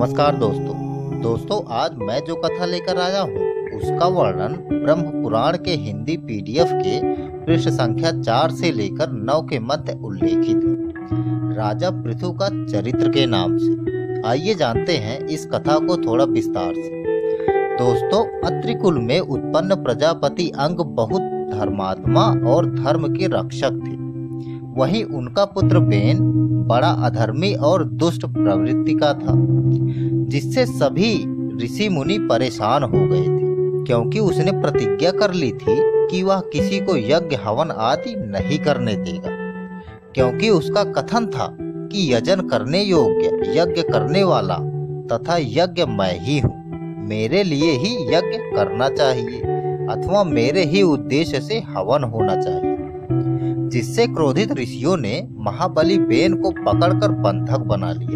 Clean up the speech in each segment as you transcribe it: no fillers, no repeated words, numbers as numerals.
नमस्कार दोस्तों आज मैं जो कथा लेकर आया हूँ उसका वर्णन ब्रह्म पुराण के हिंदी पीडीएफ के पृष्ठ संख्या 4 से लेकर 9 के मध्य उल्लेखित है, राजा पृथु का चरित्र के नाम से। आइए जानते हैं इस कथा को थोड़ा विस्तार से। दोस्तों, अत्रि कुल में उत्पन्न प्रजापति अंग बहुत धर्मात्मा और धर्म के रक्षक थे। वहीं उनका पुत्र बेन बड़ा अधर्मी और दुष्ट प्रवृत्ति का था, जिससे सभी ऋषि मुनि परेशान हो गए थे, क्योंकि उसने प्रतिज्ञा कर ली थी कि वह किसी को यज्ञ हवन आदि नहीं करने देगा, क्योंकि उसका कथन था कि यजन करने योग्य यज्ञ करने वाला तथा यज्ञ मैं ही हूँ, मेरे लिए ही यज्ञ करना चाहिए अथवा मेरे ही उद्देश्य से हवन होना चाहिए। जिससे क्रोधित ऋषियों ने महाबली बेन को पकड़कर बंधक बना लिया।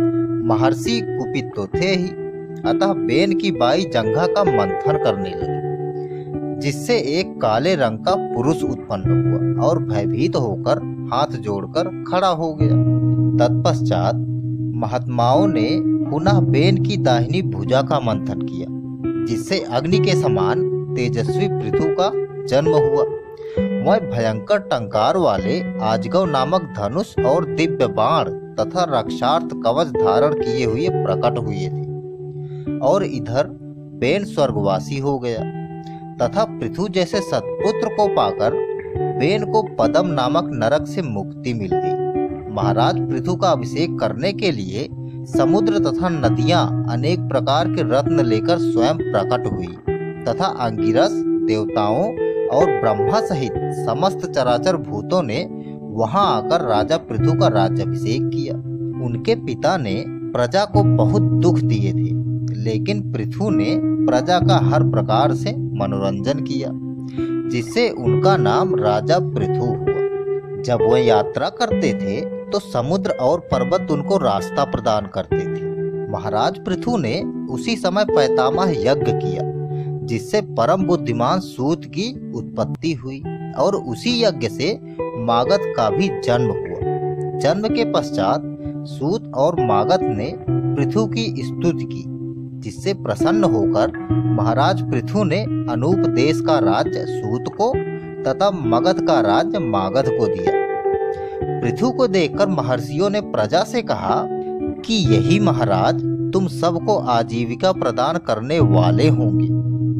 महर्षि कुपित तो थे ही, अतः बेन की बाई जंघा का मंथन करने लगे, जिससे एक काले रंग का पुरुष उत्पन्न हुआ और भयभीत होकर हाथ जोड़कर खड़ा हो गया। तत्पश्चात महात्माओं ने पुनः बेन की दाहिनी भुजा का मंथन किया, जिससे अग्नि के समान तेजस्वी पृथु का जन्म हुआ। वह भयंकर टंकार वाले आजगव नामक धनुष और दिव्य बाण तथा रक्षार्थ कवच धारण किए हुए प्रकट हुए थे। और इधर बेन स्वर्गवासी हो गया तथा पृथु जैसे सत्पुत्र को पाकर बेन को पदम नामक नरक से मुक्ति मिल गई। महाराज पृथु का अभिषेक करने के लिए समुद्र तथा नदियां अनेक प्रकार के रत्न लेकर स्वयं प्रकट हुई तथा अंगिरस देवताओं और ब्रह्मा सहित समस्त चराचर भूतों ने वहां आकर राजा पृथु का राज्याभिषेक किया। उनके पिता ने प्रजा को बहुत दुख दिए थे, लेकिन पृथु ने प्रजा का हर प्रकार से मनोरंजन किया, जिससे उनका नाम राजा पृथु हुआ। जब वह यात्रा करते थे तो समुद्र और पर्वत उनको रास्ता प्रदान करते थे। महाराज पृथु ने उसी समय पैतामह यज्ञ किया, जिससे परम बुद्धिमान सूत की उत्पत्ति हुई और उसी यज्ञ से मागध का भी जन्म हुआ। जन्म के पश्चात सूत और मागध ने पृथु की स्तुति की, जिससे प्रसन्न होकर महाराज पृथु ने अनूप देश का राज्य सूत को तथा मगध का राज्य मागध को दिया। पृथु को देखकर महर्षियों ने प्रजा से कहा कि यही महाराज तुम सबको आजीविका प्रदान करने वाले होंगे।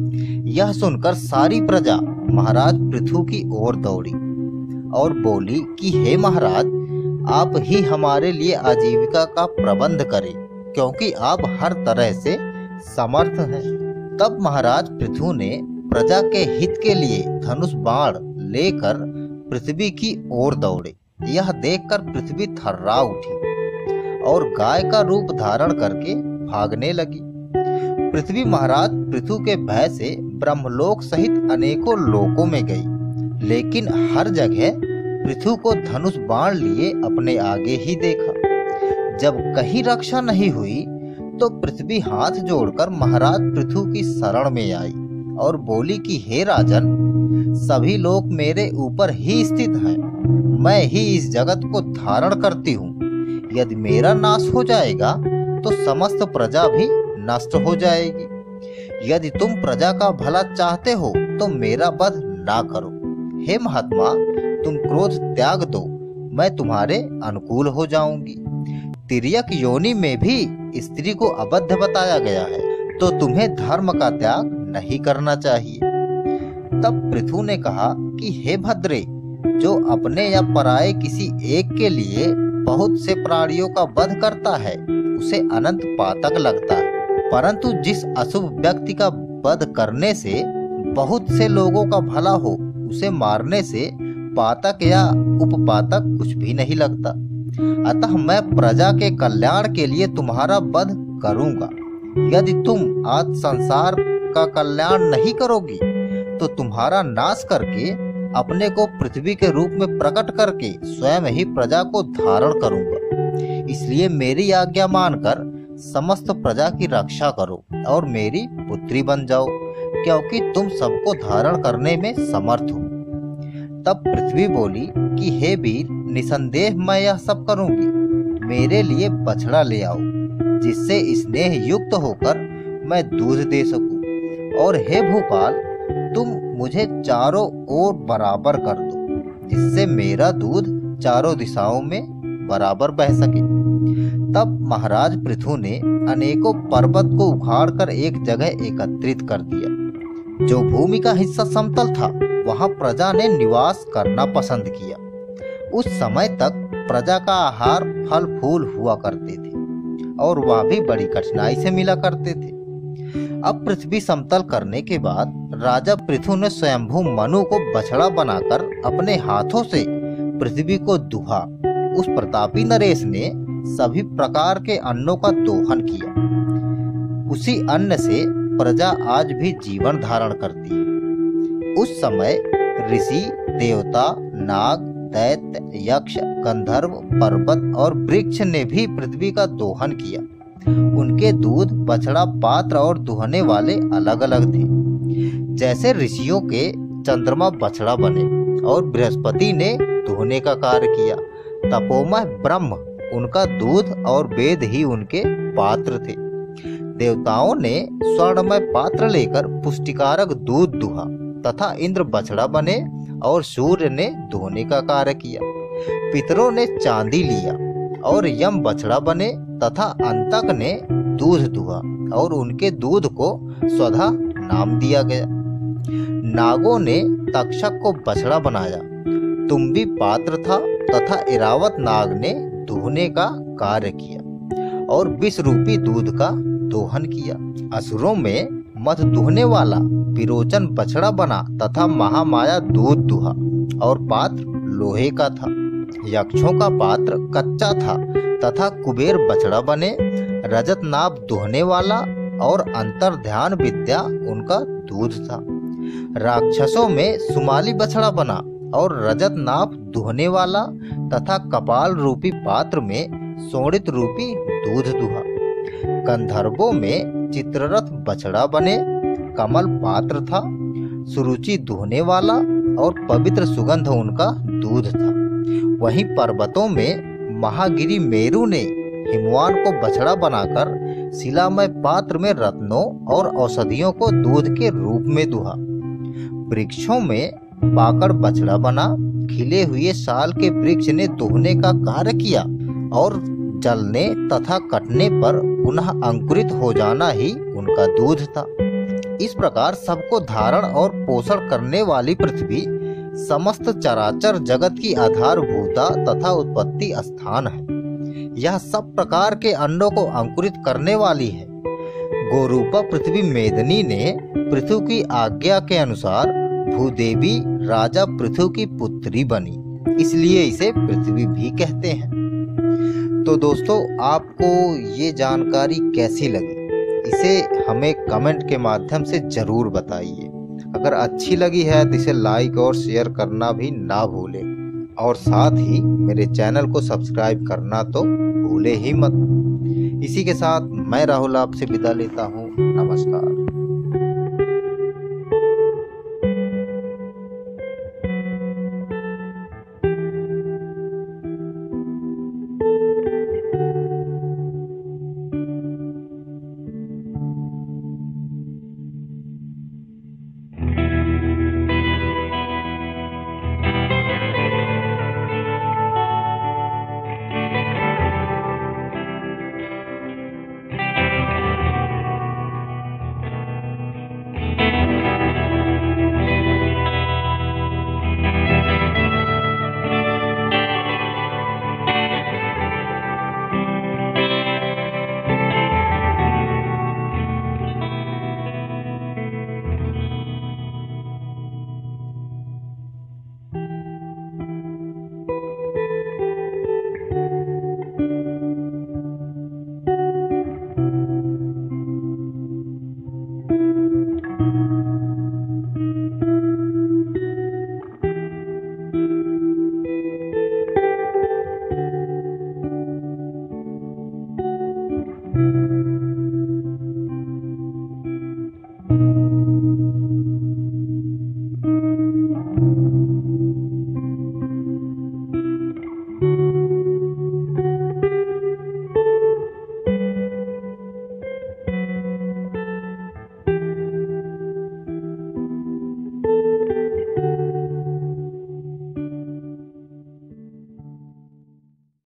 यह सुनकर सारी प्रजा महाराज पृथु की ओर दौड़ी और बोली कि हे महाराज, आप ही हमारे लिए आजीविका का प्रबंध करें, क्योंकि आप हर तरह से समर्थ हैं। तब महाराज पृथु ने प्रजा के हित के लिए धनुष बाण लेकर पृथ्वी की ओर दौड़े। यह देखकर पृथ्वी थर्रा उठी और गाय का रूप धारण करके भागने लगी। पृथ्वी महाराज पृथु के भय से ब्रह्मलोक सहित अनेकों लोकों में गई, लेकिन हर जगह पृथु को धनुष बाण लिए अपने आगे ही देखा। जब कहीं रक्षा नहीं हुई तो पृथ्वी हाथ जोड़कर महाराज पृथु की शरण में आई और बोली कि हे राजन, सभी लोग मेरे ऊपर ही स्थित हैं, मैं ही इस जगत को धारण करती हूँ। यदि मेरा नाश हो जाएगा तो समस्त प्रजा भी नष्ट हो जाएगी। यदि तुम प्रजा का भला चाहते हो तो मेरा वध ना करो। हे महात्मा, तुम क्रोध त्याग दो, मैं तुम्हारे अनुकूल हो जाऊंगी। तिर्यक योनि में भी स्त्री को अबद्ध बताया गया है, तो तुम्हें धर्म का त्याग नहीं करना चाहिए। तब पृथु ने कहा कि हे भद्रे, जो अपने या पराये किसी एक के लिए बहुत से प्राणियों का वध करता है उसे अनंत पातक लगता है, परंतु जिस अशुभ व्यक्ति का वध करने से बहुत से लोगों का भला हो उसे मारने से पातक या उपपातक कुछ भी नहीं लगता। अतः मैं प्रजा के कल्याण के लिए तुम्हारा वध करूंगा। यदि तुम आज संसार का कल्याण नहीं करोगी तो तुम्हारा नाश करके अपने को पृथ्वी के रूप में प्रकट करके स्वयं ही प्रजा को धारण करूंगा। इसलिए मेरी आज्ञा मानकर समस्त प्रजा की रक्षा करो और मेरी पुत्री बन जाओ, क्योंकि तुम सबको धारण करने में समर्थ हो। तब पृथ्वी बोली कि हे वीर, निसंदेह मैं यह सब करूंगी, मेरे लिए बछड़ा ले आओ। जिससे स्नेह युक्त होकर मैं दूध दे सकूं। और हे भूपाल, तुम मुझे चारों ओर बराबर कर दो, जिससे मेरा दूध चारों दिशाओं में बराबर बह सके। तब महाराज पृथु ने अनेकों पर्वत को उखाड़कर एक जगह एकत्रित कर दिया। जो भूमि का हिस्सा समतल था, वहां प्रजा ने निवास करना पसंद किया। उस समय तक प्रजा का आहार फल फूल हुआ करते थे और वह भी बड़ी कठिनाई से मिला करते थे। अब पृथ्वी समतल करने के बाद राजा पृथु ने स्वयंभू मनु को बछड़ा बनाकर अपने हाथों से पृथ्वी को दुहा। उस प्रतापी नरेश ने सभी प्रकार के अन्नों का दोहन किया। उसी अन्न से प्रजा आज भी जीवन धारण करती है। उस समय ऋषि, देवता, नाग, दैत्य, यक्ष, गंधर्व, पर्वत और वृक्ष ने भी पृथ्वी का दोहन किया। उनके दूध, बछड़ा, पात्र और दुहने वाले अलग अलग थे। जैसे ऋषियों के चंद्रमा बछड़ा बने और बृहस्पति ने दुहने का कार्य किया, तपोमय ब्रह्म उनका दूध और वेद ही उनके पात्र थे। देवताओं ने स्वर्णमय पात्र लेकर पुष्टिकारक दूध दुहा तथा इंद्र बछड़ा बने और सूर्य ने दुहने का कार्य किया। पितरों ने चांदी लिया और यम बछड़ा बने तथा अंतक ने दूध दुहा और उनके दूध को स्वधा नाम दिया गया। नागों ने तक्षक को बछड़ा बनाया, तुम्बी पात्र था तथा इरावत नाग ने दुहने का कार्य किया और विष रूपी दूध का दोहन किया। असुरों में मध दुहने वाला विरोचन बछड़ा बना तथा महामाया दूध दुहा और पात्र लोहे का था। यक्षों का पात्र कच्चा था तथा कुबेर बछड़ा बने। रजत नाभ दुहने वाला और अंतर ध्यान विद्या उनका दूध था। राक्षसों में सुमाली बछड़ा बना और रजत नाभ दुहने वाला तथा कपाल रूपी पात्र में सोणित रूपी दूध दुहा। गंधर्वों में चित्ररथ बछड़ा बने, कमल पात्र था, सुरुचि दुहने वाला और पवित्र सुगंध उनका दूध था। वहीं पर्वतों में महागिरी मेरु ने हिमवान को बछड़ा बनाकर शिलामय पात्र में रत्नों और औषधियों को दूध के रूप में दुहा। वृक्षों में पाकड़ बछड़ा बना, खिले हुए साल के वृक्ष ने दुहने का कार्य किया और जलने तथा कटने पर पुनः अंकुरित हो जाना ही उनका दूध था। इस प्रकार सबको धारण और पोषण करने वाली पृथ्वी समस्त चराचर जगत की आधारभूता तथा उत्पत्ति स्थान है। यह सब प्रकार के अन्नों को अंकुरित करने वाली है। गोरूपा पृथ्वी मेदिनी ने पृथु की आज्ञा के अनुसार भूदेवी राजा पृथु की पुत्री बनी, इसलिए इसे पृथ्वी भी कहते हैं। तो दोस्तों, आपको ये जानकारी कैसी लगी, इसे हमें कमेंट के माध्यम से जरूर बताइए। अगर अच्छी लगी है तो इसे लाइक और शेयर करना भी ना भूलें और साथ ही मेरे चैनल को सब्सक्राइब करना तो भूले ही मत। इसी के साथ मैं राहुल आपसे विदा लेता हूँ। नमस्कार।